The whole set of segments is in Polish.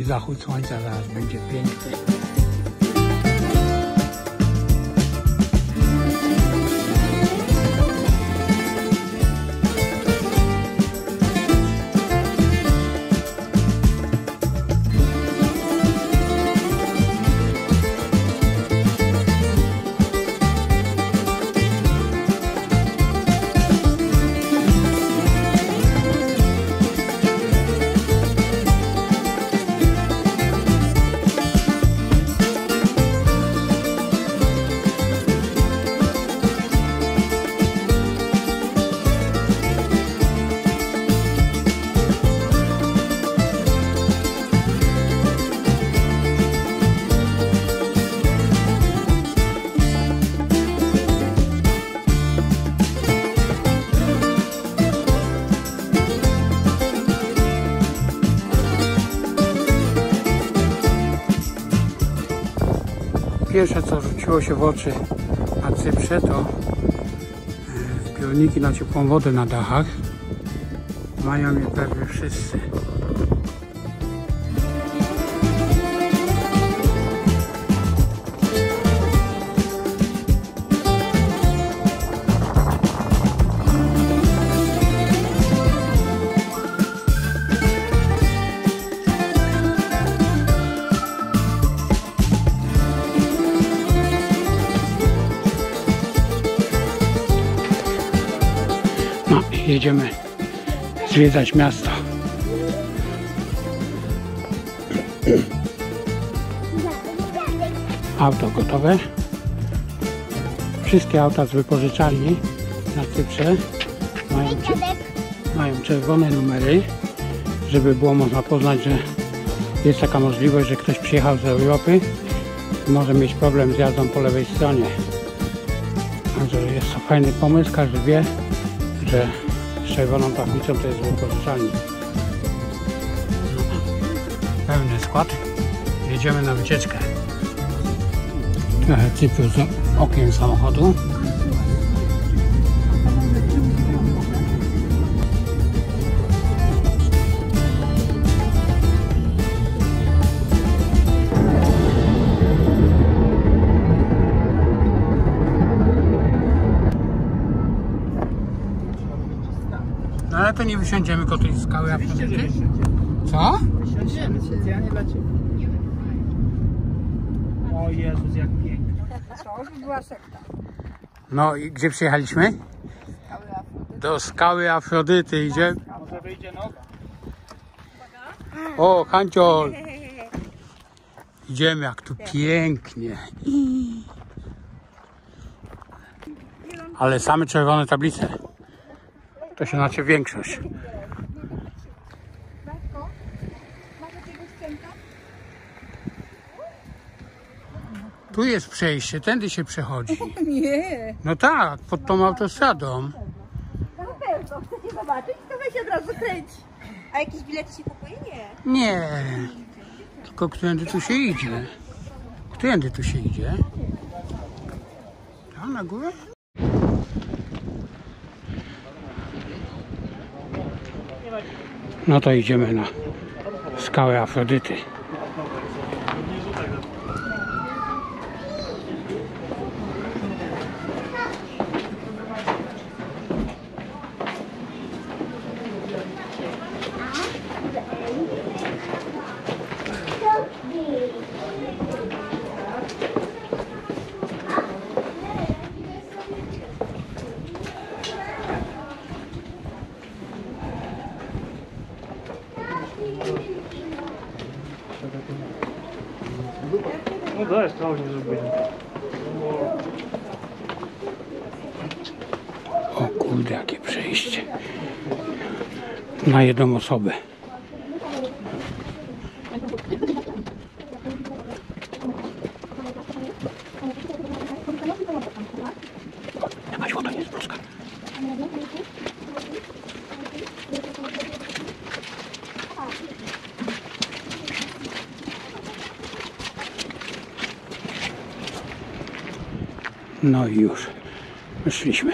zachód słońca zaraz będzie piękny. Pierwsze co rzuciło się w oczy na Cyprze to zbiorniki na ciepłą wodę na dachach. Mają je prawie wszyscy. No, jedziemy zwiedzać miasto. Auto gotowe. Wszystkie auta z wypożyczalni na Cyprze mają czerwone numery, żeby było można poznać, że jest taka możliwość, że ktoś przyjechał z Europy i może mieć problem z jazdą po lewej stronie. Także jest to fajny pomysł, każdy wie, że z czerwoną tachnicą to jest wypożyczalni. Pełny skład. Jedziemy na wycieczkę. Trochę Cypru z okien samochodu. No ale to nie wysiądziemy koło tej skały Afrodyty? Co? Wysiądziemy, specjalnie dla Ciebie. O Jezus, jak pięknie. To by była sekta. No i gdzie przyjechaliśmy? Do skały Afrodyty. Idzie. Może wyjdzie noga. O, Hanciol! Idziemy, jak tu pięknie. Ale same czerwone tablice. To się znaczy większość. Tu jest przejście, tędy się przechodzi. Nie. No tak, pod tą autostradą. Na pewno, chcecie zobaczyć? To weź od razu kręć. A jakiś bilet się kupuje? Nie. Nie. Tylko którędy tu się idzie? Którędy tu się idzie? Tam na górę? No to idziemy na skałę Afrodyty. No to jest to, nie zrobiłem. O kurde, jakie przejście. Na jedną osobę. Jakaś woda jest polska. No i już wyszliśmy.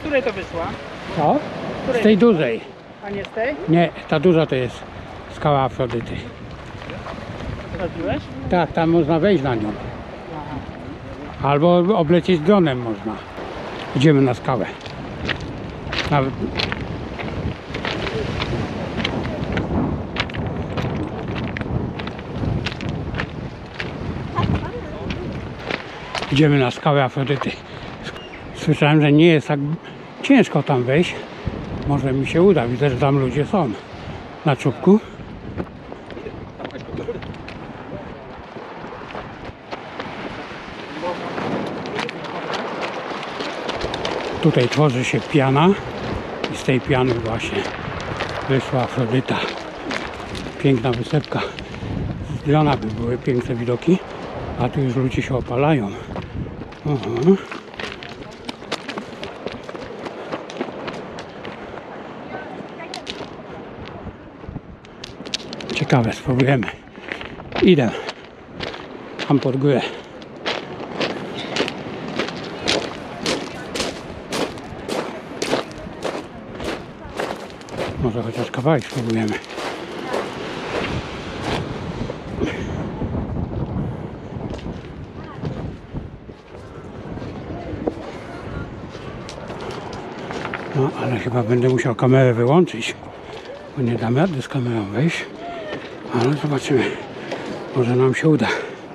której to wyszła? Co? Której? Z tej dużej. A nie z tej? Nie, ta duża to jest skała Afrodyty. Sprawdziłeś? Tak, tam można wejść na nią. Aha. Albo oblecieć dronem można. Idziemy na skałę. Nawet... Idziemy na skałę Afrodyty. Słyszałem, że nie jest tak ciężko tam wejść. Może mi się uda. Widzę, że tam ludzie są na czubku. Tutaj tworzy się piana i z tej piany właśnie wyszła Afrodyta. Piękna wysepka. Z drona by były piękne widoki, a tu już ludzie się opalają. Aha. Ciekawe, spróbujemy. Idę tam pod górę. Może chociaż kawałek spróbujemy. No, ale chyba będę musiał kamerę wyłączyć, bo nie dam rady z kamerą wejść. Ale zobaczymy. Może nam się uda.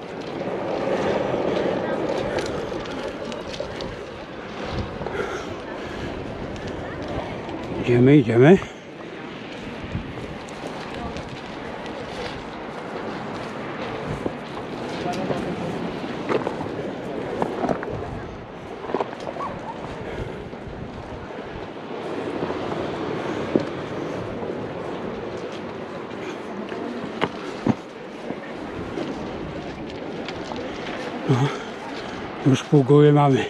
Idziemy, idziemy. No, już pół góry mamy.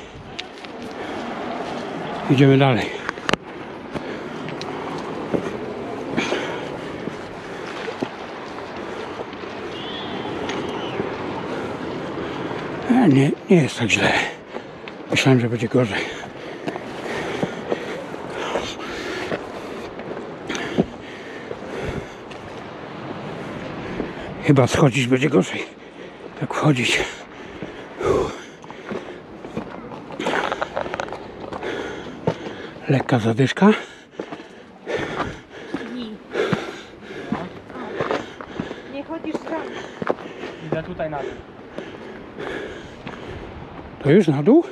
Idziemy dalej. Nie jest tak źle. Myślałem, że będzie gorzej. Chyba schodzić będzie gorzej. Jak wchodzić. Lekka zadyszka. Nie chodzisz tam. Idę tutaj na dół. To już na dół?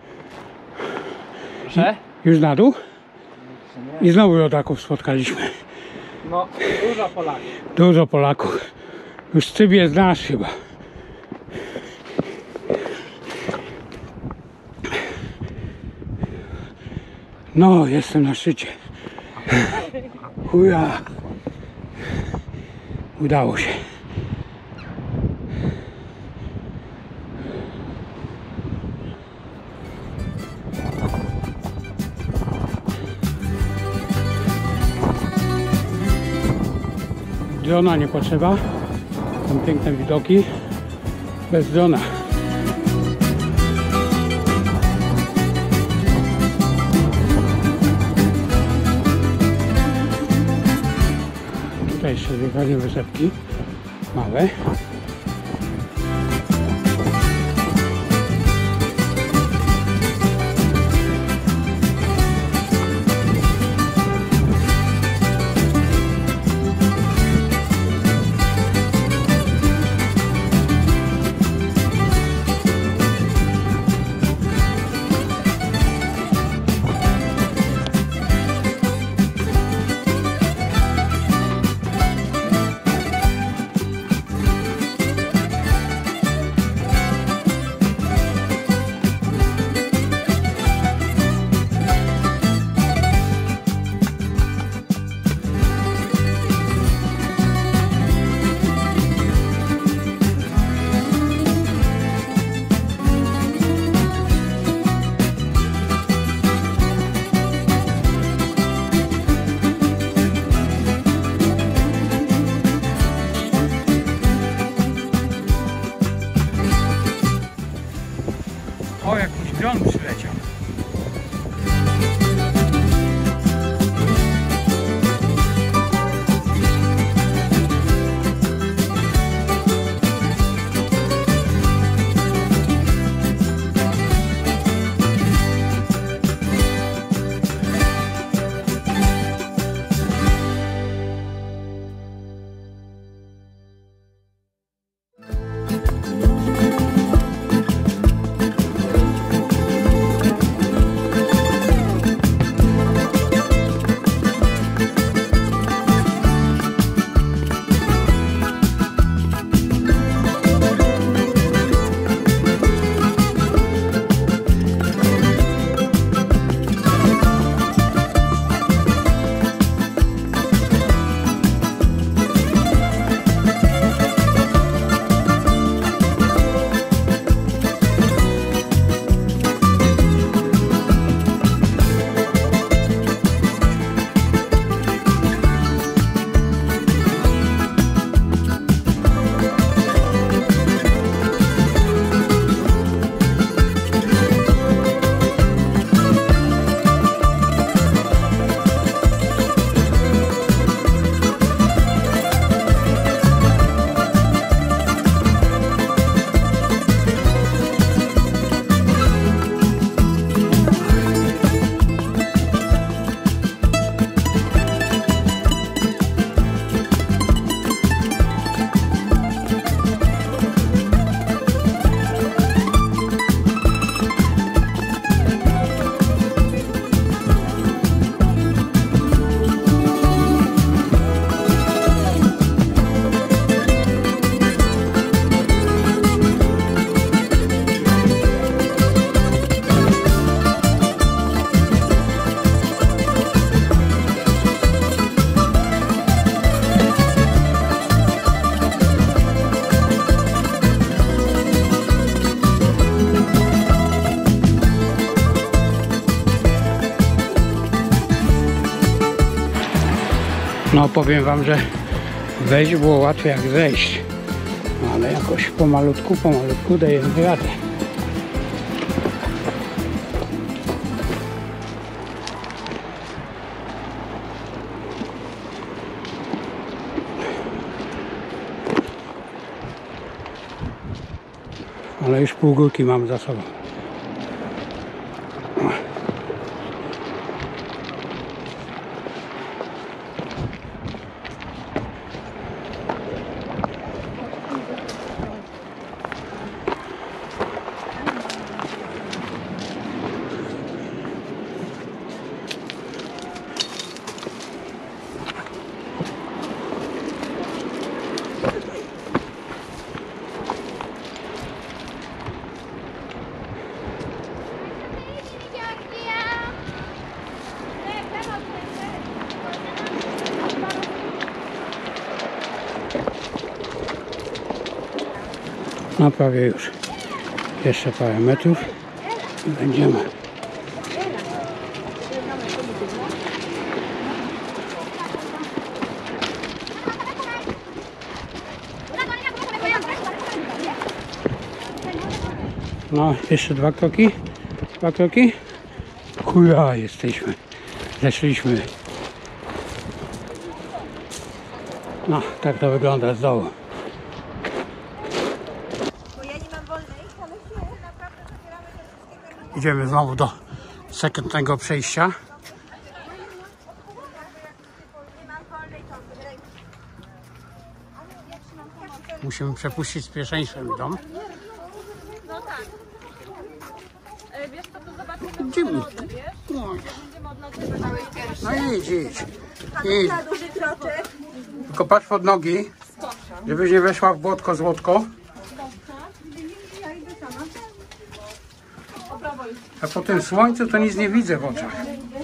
Proszę? Już na dół? I znowu rodaków spotkaliśmy. No, dużo Polaków. Dużo Polaków. Już Cybie znasz chyba. No, jestem na szczycie. Uja. Udało się. Drona nie potrzeba. Są piękne widoki. Bez drona. Tutaj jeszcze dwie wysepki. Małe. No powiem wam, że wejść było łatwiej jak zejść. Ale jakoś pomalutku dajemy radę. Ale już pół górki mam za sobą. No prawie już. Jeszcze parę metrów i będziemy. No, jeszcze dwa kroki. Dwa kroki. Hurra, jesteśmy. Zeszliśmy. No, tak to wygląda z dołu. Idziemy znowu do sekretnego przejścia. Musimy przepuścić z pierwszeństwem dom. No tak. Wiesz co, to zobaczymy Gdzie mi? wiesz? Będziemy odlatywać. No idź. Na duży kroczek. Tylko patrz pod nogi, żebyś nie weszła w błotko złotko. A po tym słońcu to nic nie widzę w oczach.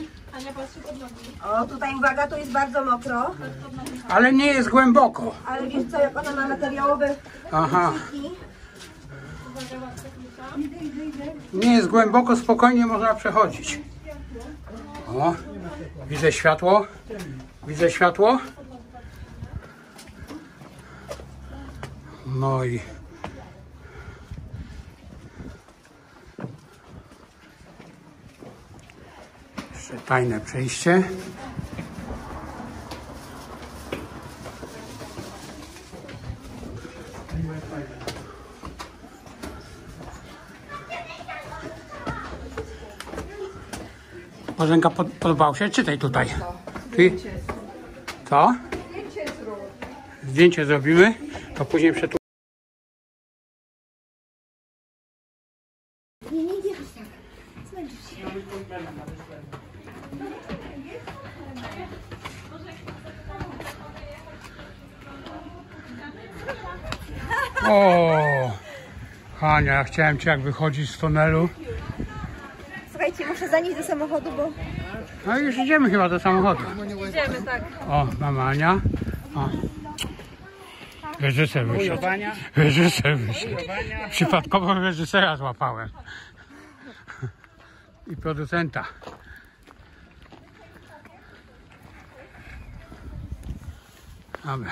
O, tutaj uwaga, to jest bardzo mokro. Ale nie jest głęboko. Ale wiesz co, jak ona ma materiałowe Aha. buciki. Nie jest głęboko, spokojnie można przechodzić. O, widzę światło. Widzę światło. No i jeszcze tajne przejście. Bożenka, podobał się? Czytaj tutaj. Ty? Co? Zdjęcie zrobimy, to później przetłumaczymy. Nie bierz tak. Zmęczysz się. O, Hania, chciałem cię jak wychodzić z tunelu. Słuchajcie, muszę zanieść do samochodu, bo... No i już idziemy chyba do samochodu. Idziemy, tak. O, mama Ania. O. Reżyser wyszedł. Reżyser wyszedł. Przypadkowo reżysera złapałem. I producenta. Dobra.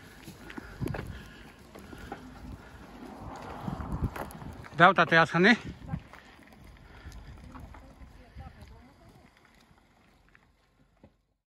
Dał ta teraz, Hany?